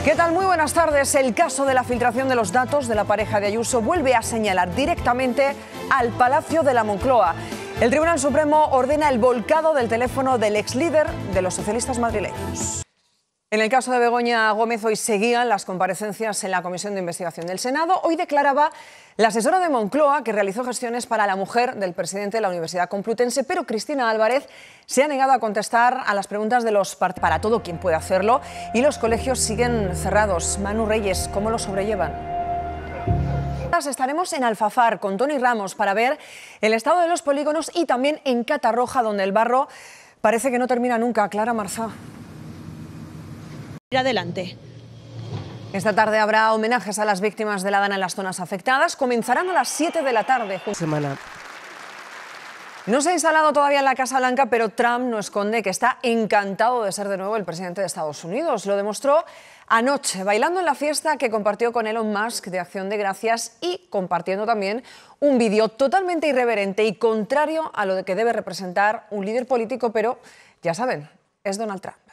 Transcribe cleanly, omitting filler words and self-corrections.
¿Qué tal? Muy buenas tardes. El caso de la filtración de los datos de la pareja de Ayuso vuelve a señalar directamente al Palacio de la Moncloa. El Tribunal Supremo ordena el volcado del teléfono del ex líder de los socialistas madrileños. En el caso de Begoña Gómez, hoy seguían las comparecencias en la Comisión de Investigación del Senado. Hoy declaraba la asesora de Moncloa que realizó gestiones para la mujer del presidente de la Universidad Complutense, pero Cristina Álvarez se ha negado a contestar a las preguntas de los partidos para todo quien puede hacerlo y los colegios siguen cerrados. Manu Reyes, ¿cómo lo sobrellevan? Estaremos en Alfafar con Toni Ramos para ver el estado de los polígonos y también en Catarroja, donde el barro parece que no termina nunca. Clara Marzá. Adelante. Esta tarde habrá homenajes a las víctimas de la Dana en las zonas afectadas. Comenzarán a las 7 de la tarde. No se ha instalado todavía en la Casa Blanca, pero Trump no esconde que está encantado de ser de nuevo el presidente de Estados Unidos. Lo demostró anoche, bailando en la fiesta que compartió con Elon Musk de Acción de Gracias y compartiendo también un vídeo totalmente irreverente y contrario a lo que debe representar un líder político, pero ya saben, es Donald Trump.